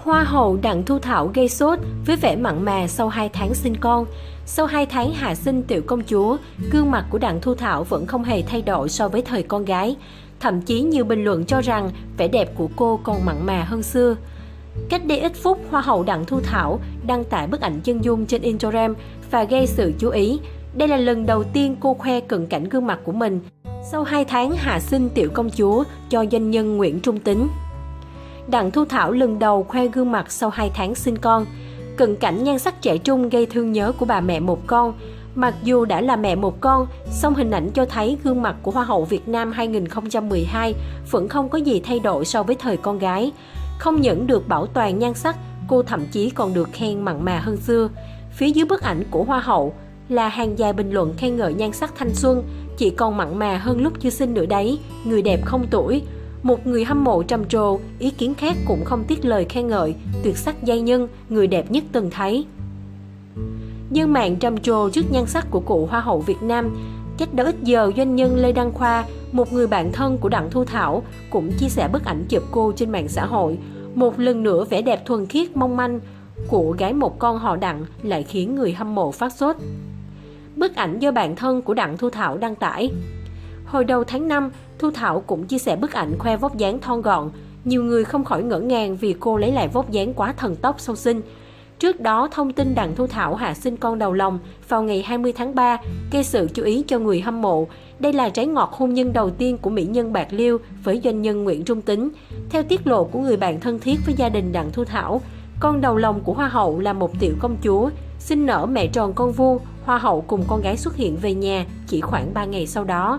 Hoa hậu Đặng Thu Thảo gây sốt với vẻ mặn mà sau 2 tháng sinh con. Sau 2 tháng hạ sinh tiểu công chúa, gương mặt của Đặng Thu Thảo vẫn không hề thay đổi so với thời con gái. Thậm chí nhiều bình luận cho rằng vẻ đẹp của cô còn mặn mà hơn xưa. Cách đây ít phút, Hoa hậu Đặng Thu Thảo đăng tải bức ảnh chân dung trên Instagram và gây sự chú ý. Đây là lần đầu tiên cô khoe cận cảnh gương mặt của mình sau 2 tháng hạ sinh tiểu công chúa cho doanh nhân Nguyễn Trung Tín. Đặng Thu Thảo lần đầu khoe gương mặt sau 2 tháng sinh con. Cận cảnh nhan sắc trẻ trung gây thương nhớ của bà mẹ một con. Mặc dù đã là mẹ một con, song hình ảnh cho thấy gương mặt của Hoa hậu Việt Nam 2012 vẫn không có gì thay đổi so với thời con gái. Không những được bảo toàn nhan sắc, cô thậm chí còn được khen mặn mà hơn xưa. Phía dưới bức ảnh của Hoa hậu là hàng dài bình luận khen ngợi nhan sắc thanh xuân, chỉ còn mặn mà hơn lúc chưa sinh nữa đấy, người đẹp không tuổi. Một người hâm mộ trầm trồ, ý kiến khác cũng không tiếc lời khen ngợi, tuyệt sắc giai nhân, người đẹp nhất từng thấy. Dân mạng trầm trồ trước nhan sắc của cụ Hoa hậu Việt Nam. Cách đó ít giờ, doanh nhân Lê Đăng Khoa, một người bạn thân của Đặng Thu Thảo, cũng chia sẻ bức ảnh chụp cô trên mạng xã hội. Một lần nữa, vẻ đẹp thuần khiết mong manh của gái một con họ Đặng lại khiến người hâm mộ phát sốt. Bức ảnh do bạn thân của Đặng Thu Thảo đăng tải. Hồi đầu tháng 5, Thu Thảo cũng chia sẻ bức ảnh khoe vóc dáng thon gọn. Nhiều người không khỏi ngỡ ngàng vì cô lấy lại vóc dáng quá thần tốc sau sinh. Trước đó, thông tin Đặng Thu Thảo hạ sinh con đầu lòng vào ngày 20 tháng 3 gây sự chú ý cho người hâm mộ. Đây là trái ngọt hôn nhân đầu tiên của mỹ nhân Bạc Liêu với doanh nhân Nguyễn Trung Tín. Theo tiết lộ của người bạn thân thiết với gia đình Đặng Thu Thảo, con đầu lòng của Hoa hậu là một tiểu công chúa. Sinh nở mẹ tròn con vuông, Hoa hậu cùng con gái xuất hiện về nhà chỉ khoảng 3 ngày sau đó.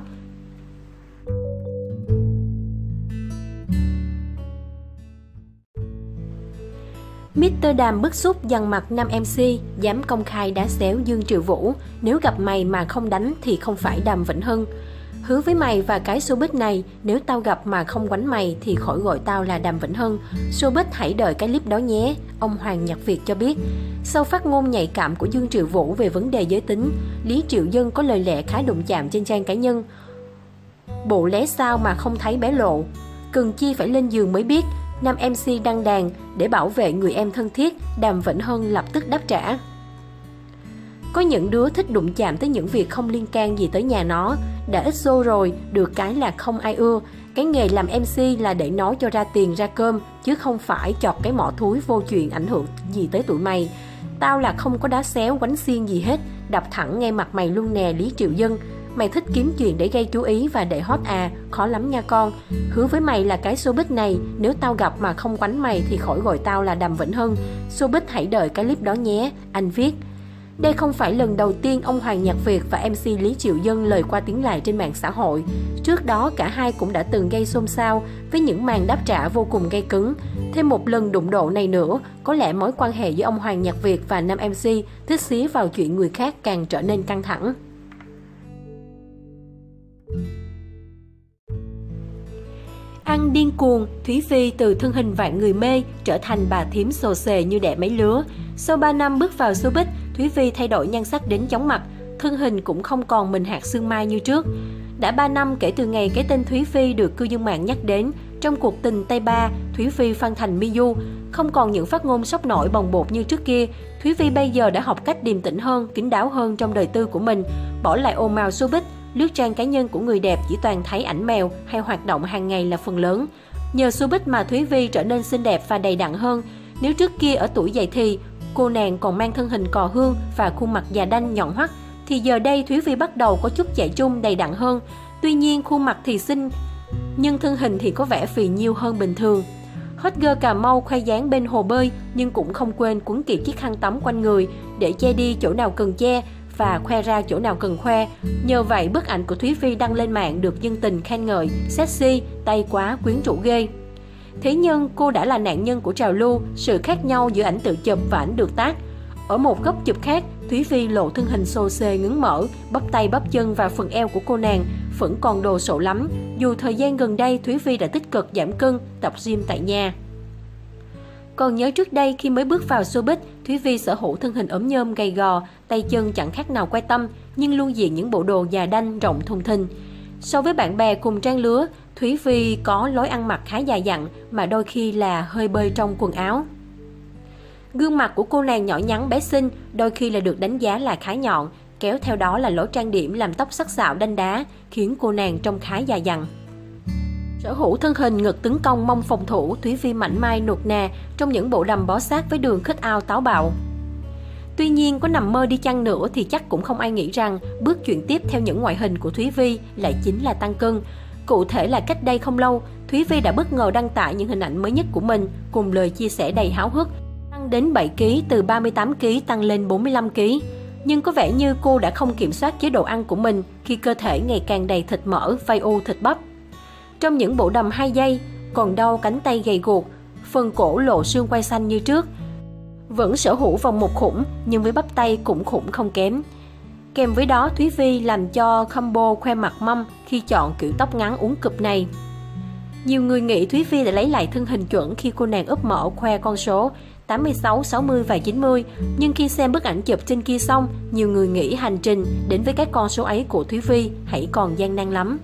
Mr. Đàm bức xúc dằn mặt nam MC, dám công khai đá xéo Dương Triệu Vũ. Nếu gặp mày mà không đánh thì không phải Đàm Vĩnh Hưng. Hứa với mày và cái showbiz này, nếu tao gặp mà không quánh mày thì khỏi gọi tao là Đàm Vĩnh Hưng. Showbiz hãy đợi cái clip đó nhé, ông Hoàng Nhật Việt cho biết. Sau phát ngôn nhạy cảm của Dương Triệu Vũ về vấn đề giới tính, Lý Triệu Dân có lời lẽ khá đụng chạm trên trang cá nhân. Bộ lé sao mà không thấy bé lộ, cần chi phải lên giường mới biết. Nam MC đăng đàn để bảo vệ người em thân thiết, Đàm Vĩnh Hưng lập tức đáp trả. Có những đứa thích đụng chạm tới những việc không liên can gì tới nhà nó. Đã ít show rồi, được cái là không ai ưa. Cái nghề làm MC là để nói cho ra tiền ra cơm, chứ không phải chọt cái mỏ thúi vô chuyện ảnh hưởng gì tới tụi mày. Tao là không có đá xéo quánh xiên gì hết, đập thẳng ngay mặt mày luôn nè Lý Triệu Dân. Mày thích kiếm chuyện để gây chú ý và để hot à, khó lắm nha con. Hứa với mày là cái showbiz này, nếu tao gặp mà không quánh mày thì khỏi gọi tao là Đàm Vĩnh Hưng. Showbiz hãy đợi cái clip đó nhé, anh viết. Đây không phải lần đầu tiên ông Hoàng Nhật Việt và MC Lý Triệu Dân lời qua tiếng lại trên mạng xã hội. Trước đó, cả hai cũng đã từng gây xôn xao với những màn đáp trả vô cùng gay cứng. Thêm một lần đụng độ này nữa, có lẽ mối quan hệ giữa ông Hoàng Nhật Việt và nam MC thích xí vào chuyện người khác càng trở nên căng thẳng. Ăn điên cuồng, Thúy Phi từ thân hình vạn người mê trở thành bà thím xồ xề như đẻ mấy lứa. Sau 3 năm bước vào showbiz, Thúy Phi thay đổi nhan sắc đến chóng mặt, thân hình cũng không còn mình hạt xương mai như trước. Đã 3 năm kể từ ngày cái tên Thúy Phi được cư dân mạng nhắc đến trong cuộc tình Tây Ba, Thúy Phi phân thành Miu. Không còn những phát ngôn sốc nổi bồng bột như trước kia, Thúy Phi bây giờ đã học cách điềm tĩnh hơn, kín đáo hơn trong đời tư của mình, bỏ lại ồn ào showbiz. Lướt trang cá nhân của người đẹp chỉ toàn thấy ảnh mèo hay hoạt động hàng ngày là phần lớn. Nhờ showbiz mà Thúy Phi trở nên xinh đẹp và đầy đặn hơn. Nếu trước kia ở tuổi dậy thì, cô nàng còn mang thân hình cò hương và khuôn mặt già đanh nhọn hoắt, thì giờ đây Thúy Phi bắt đầu có chút chạy trung đầy đặn hơn. Tuy nhiên khuôn mặt thì xinh, nhưng thân hình thì có vẻ phì nhiêu hơn bình thường. Hot girl Cà Mau khoe dáng bên hồ bơi nhưng cũng không quên quấn kịp chiếc khăn tắm quanh người để che đi chỗ nào cần che và khoe ra chỗ nào cần khoe. Nhờ vậy, bức ảnh của Thúy Phi đăng lên mạng được dân tình khen ngợi, sexy, tay quá, quyến rũ ghê. Thế nhưng cô đã là nạn nhân của trào lưu, sự khác nhau giữa ảnh tự chụp và ảnh được tác. Ở một góc chụp khác, Thúy Phi lộ thân hình xô xê ngứng mỡ, bắp tay bắp chân và phần eo của cô nàng vẫn còn đồ sộ lắm. Dù thời gian gần đây Thúy Phi đã tích cực giảm cân, tập gym tại nhà. Còn nhớ trước đây khi mới bước vào showbiz, Thúy Phi sở hữu thân hình ốm nhôm gầy gò, tay chân chẳng khác nào que tăm, nhưng luôn diện những bộ đồ già đanh rộng thùng thình. So với bạn bè cùng trang lứa, Thúy Phi có lối ăn mặc khá già dặn mà đôi khi là hơi bơi trong quần áo. Gương mặt của cô nàng nhỏ nhắn bé xinh, đôi khi là được đánh giá là khá nhọn, kéo theo đó là lỗ trang điểm làm tóc sắc sảo đanh đá, khiến cô nàng trông khá già dặn. Sở hữu thân hình ngực tấn công mông phòng thủ, Thúy Vi mảnh mai nuột nà trong những bộ đầm bó sát với đường khít ao táo bạo. Tuy nhiên, có nằm mơ đi chăng nữa thì chắc cũng không ai nghĩ rằng bước chuyển tiếp theo những ngoại hình của Thúy Vi lại chính là tăng cân. Cụ thể là cách đây không lâu, Thúy Vi đã bất ngờ đăng tải những hình ảnh mới nhất của mình cùng lời chia sẻ đầy háo hức, tăng đến 7 kg, từ 38 kg tăng lên 45 kg. Nhưng có vẻ như cô đã không kiểm soát chế độ ăn của mình khi cơ thể ngày càng đầy thịt mỡ, vây u thịt bắp. Trong những bộ đầm 2 giây, còn đau cánh tay gầy guộc, phần cổ lộ xương quai xanh như trước. Vẫn sở hữu vòng một khủng nhưng với bắp tay cũng khủng không kém. Kèm với đó, Thúy Vi làm cho combo khoe mặt mâm khi chọn kiểu tóc ngắn uốn cụp này. Nhiều người nghĩ Thúy Vi đã lấy lại thân hình chuẩn khi cô nàng úp mỡ khoe con số 86, 60 và 90. Nhưng khi xem bức ảnh chụp trên kia xong, nhiều người nghĩ hành trình đến với các con số ấy của Thúy Vi hãy còn gian nan lắm.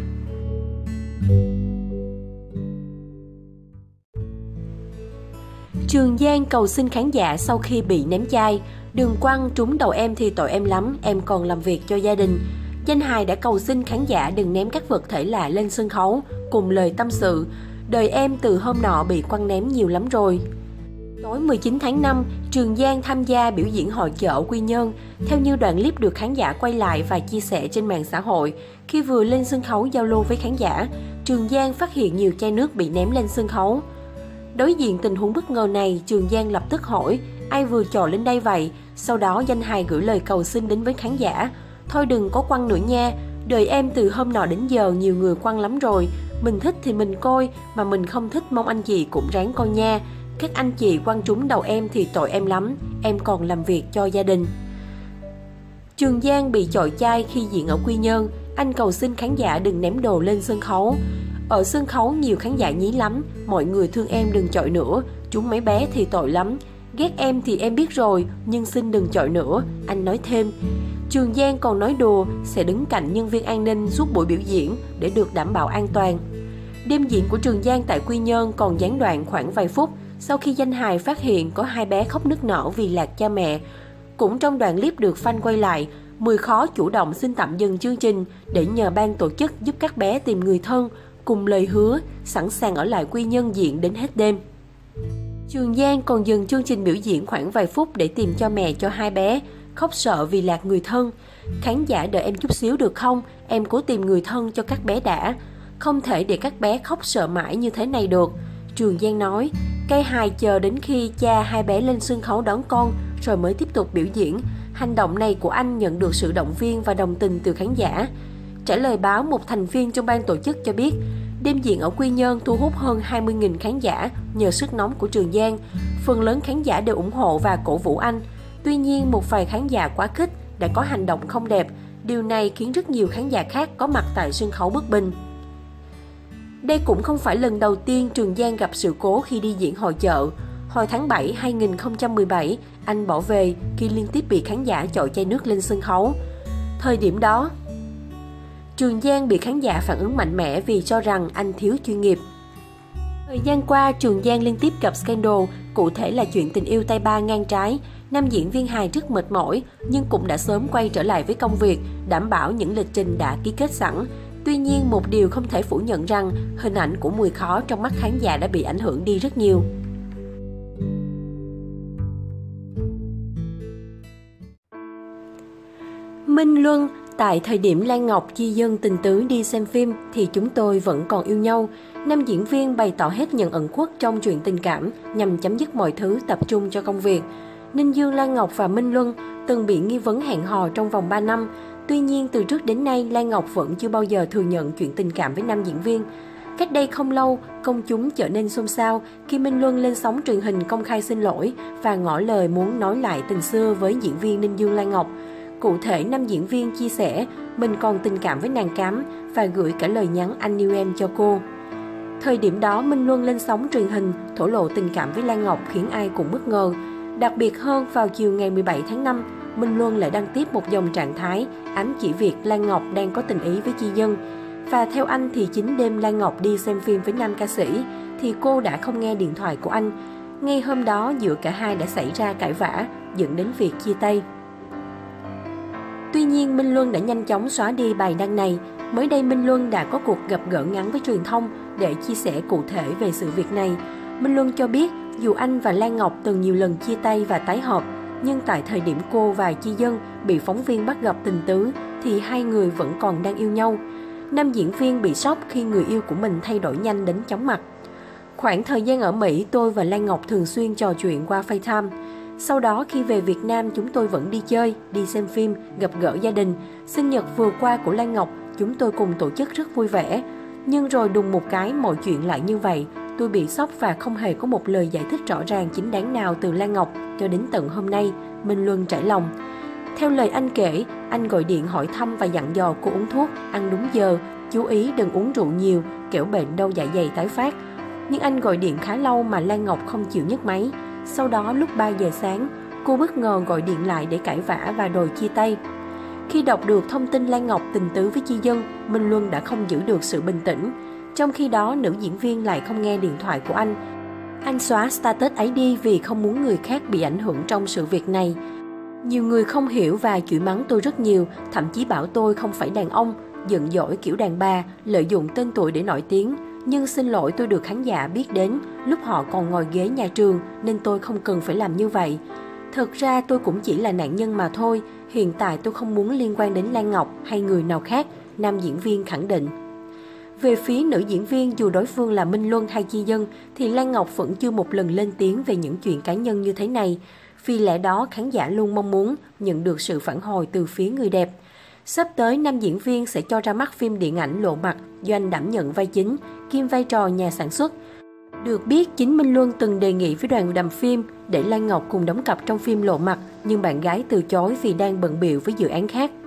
Trường Giang cầu xin khán giả sau khi bị ném chai. Đừng quăng trúng đầu em thì tội em lắm, em còn làm việc cho gia đình. Danh hài đã cầu xin khán giả đừng ném các vật thể lạ lên sân khấu, cùng lời tâm sự. Đời em từ hôm nọ bị quăng ném nhiều lắm rồi. Tối 19 tháng 5, Trường Giang tham gia biểu diễn hội chợ Quy Nhơn. Theo như đoạn clip được khán giả quay lại và chia sẻ trên mạng xã hội, khi vừa lên sân khấu giao lưu với khán giả, Trường Giang phát hiện nhiều chai nước bị ném lên sân khấu. Đối diện tình huống bất ngờ này, Trường Giang lập tức hỏi, ai vừa trò lên đây vậy? Sau đó danh hài gửi lời cầu xin đến với khán giả. Thôi đừng có quăng nữa nha, đời em từ hôm nọ đến giờ nhiều người quăng lắm rồi. Mình thích thì mình coi, mà mình không thích mong anh chị cũng ráng coi nha. Các anh chị quăng trúng đầu em thì tội em lắm, em còn làm việc cho gia đình. Trường Giang bị chọi chai khi diễn ở Quy Nhơn, anh cầu xin khán giả đừng ném đồ lên sân khấu. Ở sân khấu nhiều khán giả nhí lắm, mọi người thương em đừng chọi nữa, chúng mấy bé thì tội lắm. Ghét em thì em biết rồi, nhưng xin đừng chọi nữa, anh nói thêm. Trường Giang còn nói đùa sẽ đứng cạnh nhân viên an ninh suốt buổi biểu diễn để được đảm bảo an toàn. Đêm diễn của Trường Giang tại Quy Nhơn còn gián đoạn khoảng vài phút sau khi danh hài phát hiện có 2 bé khóc nức nở vì lạc cha mẹ. Cũng trong đoạn clip được fan quay lại, 10 khó chủ động xin tạm dừng chương trình để nhờ ban tổ chức giúp các bé tìm người thân, cùng lời hứa sẵn sàng ở lại Quy Nhơn diễn đến hết đêm. Trường Giang còn dừng chương trình biểu diễn khoảng vài phút để tìm cho mẹ cho 2 bé, khóc sợ vì lạc người thân. Khán giả đợi em chút xíu được không, em cố tìm người thân cho các bé đã. Không thể để các bé khóc sợ mãi như thế này được. Trường Giang nói, cây hài chờ đến khi cha 2 bé lên sân khấu đón con rồi mới tiếp tục biểu diễn. Hành động này của anh nhận được sự động viên và đồng tình từ khán giả. Trả lời báo, một thành viên trong ban tổ chức cho biết, đêm diễn ở Quy Nhơn thu hút hơn 20.000 khán giả nhờ sức nóng của Trường Giang. Phần lớn khán giả đều ủng hộ và cổ vũ anh. Tuy nhiên, một vài khán giả quá khích đã có hành động không đẹp. Điều này khiến rất nhiều khán giả khác có mặt tại sân khấu bất bình. Đây cũng không phải lần đầu tiên Trường Giang gặp sự cố khi đi diễn hội chợ. Hồi tháng 7 2017, anh bỏ về khi liên tiếp bị khán giả chọi chai nước lên sân khấu. Thời điểm đó, Trường Giang bị khán giả phản ứng mạnh mẽ vì cho rằng anh thiếu chuyên nghiệp. Thời gian qua, Trường Giang liên tiếp gặp scandal, cụ thể là chuyện tình yêu tay ba ngang trái. Nam diễn viên hài rất mệt mỏi, nhưng cũng đã sớm quay trở lại với công việc, đảm bảo những lịch trình đã ký kết sẵn. Tuy nhiên, một điều không thể phủ nhận rằng hình ảnh của Mùi Khó trong mắt khán giả đã bị ảnh hưởng đi rất nhiều. Minh Luân, tại thời điểm Lan Ngọc chia dân tình tứ đi xem phim thì chúng tôi vẫn còn yêu nhau. Nam diễn viên bày tỏ hết những ẩn khuất trong chuyện tình cảm nhằm chấm dứt mọi thứ, tập trung cho công việc. Ninh Dương, Lan Ngọc và Minh Luân từng bị nghi vấn hẹn hò trong vòng 3 năm. Tuy nhiên, từ trước đến nay, Lan Ngọc vẫn chưa bao giờ thừa nhận chuyện tình cảm với nam diễn viên. Cách đây không lâu, công chúng trở nên xôn xao khi Minh Luân lên sóng truyền hình công khai xin lỗi và ngỏ lời muốn nói lại tình xưa với diễn viên Ninh Dương, Lan Ngọc. Cụ thể, nam diễn viên chia sẻ mình còn tình cảm với nàng Cám và gửi cả lời nhắn anh yêu em cho cô. Thời điểm đó, Minh Luân lên sóng truyền hình thổ lộ tình cảm với Lan Ngọc khiến ai cũng bất ngờ. Đặc biệt hơn, vào chiều ngày 17 tháng 5, Minh Luân lại đăng tiếp một dòng trạng thái ám chỉ việc Lan Ngọc đang có tình ý với Chi Dân. Và theo anh thì chính đêm Lan Ngọc đi xem phim với nam ca sĩ thì cô đã không nghe điện thoại của anh. Ngay hôm đó giữa cả hai đã xảy ra cãi vã, dẫn đến việc chia tay. Tuy nhiên, Minh Luân đã nhanh chóng xóa đi bài đăng này. Mới đây Minh Luân đã có cuộc gặp gỡ ngắn với truyền thông để chia sẻ cụ thể về sự việc này. Minh Luân cho biết dù anh và Lan Ngọc từng nhiều lần chia tay và tái hợp, nhưng tại thời điểm cô và Chi Dân bị phóng viên bắt gặp tình tứ thì hai người vẫn còn đang yêu nhau. Nam diễn viên bị sốc khi người yêu của mình thay đổi nhanh đến chóng mặt. Khoảng thời gian ở Mỹ, tôi và Lan Ngọc thường xuyên trò chuyện qua FaceTime. Sau đó khi về Việt Nam, chúng tôi vẫn đi chơi, đi xem phim, gặp gỡ gia đình. Sinh nhật vừa qua của Lan Ngọc, chúng tôi cùng tổ chức rất vui vẻ. Nhưng rồi đùng một cái mọi chuyện lại như vậy. Tôi bị sốc và không hề có một lời giải thích rõ ràng chính đáng nào từ Lan Ngọc cho đến tận hôm nay, Minh Luân trải lòng. Theo lời anh kể, anh gọi điện hỏi thăm và dặn dò cô uống thuốc, ăn đúng giờ, chú ý đừng uống rượu nhiều, kẻo bệnh đau dạ dày tái phát. Nhưng anh gọi điện khá lâu mà Lan Ngọc không chịu nhấc máy. Sau đó lúc 3 giờ sáng, cô bất ngờ gọi điện lại để cãi vã và đòi chia tay. Khi đọc được thông tin Lan Ngọc tình tứ với Chi Dân, Minh Luân đã không giữ được sự bình tĩnh. Trong khi đó, nữ diễn viên lại không nghe điện thoại của anh. Anh xóa status ấy đi vì không muốn người khác bị ảnh hưởng trong sự việc này. Nhiều người không hiểu và chửi mắng tôi rất nhiều, thậm chí bảo tôi không phải đàn ông, giận dỗi kiểu đàn bà, lợi dụng tên tuổi để nổi tiếng. Nhưng xin lỗi, tôi được khán giả biết đến lúc họ còn ngồi ghế nhà trường nên tôi không cần phải làm như vậy. Thực ra tôi cũng chỉ là nạn nhân mà thôi, hiện tại tôi không muốn liên quan đến Lan Ngọc hay người nào khác, nam diễn viên khẳng định. Về phía nữ diễn viên, dù đối phương là Minh Luân hay Chi Dân thì Lan Ngọc vẫn chưa một lần lên tiếng về những chuyện cá nhân như thế này. Vì lẽ đó, khán giả luôn mong muốn nhận được sự phản hồi từ phía người đẹp. Sắp tới, nam diễn viên sẽ cho ra mắt phim điện ảnh Lộ Mặt do anh đảm nhận vai chính, kiêm vai trò nhà sản xuất. Được biết, chính Minh Luân từng đề nghị với đoàn làm phim để Lan Ngọc cùng đóng cặp trong phim Lộ Mặt, nhưng bạn gái từ chối vì đang bận bịu với dự án khác.